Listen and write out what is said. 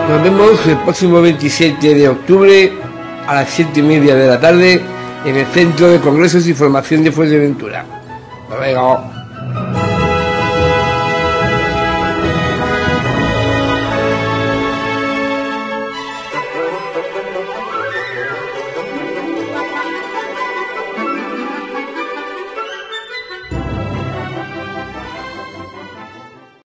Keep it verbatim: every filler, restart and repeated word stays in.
Nos vemos el próximo veintisiete de octubre a las siete y media de la tarde en el Centro de Congresos y Formación de Fuerteventura. Hasta luego.